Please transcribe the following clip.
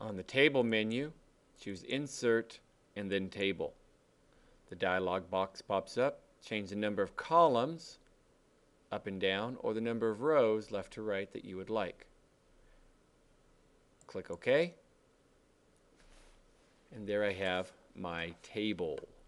On the Table menu, choose Insert and then Table. The dialog box pops up. Change the number of columns up and down, or the number of rows left to right that you would like. Click OK. And there I have my table.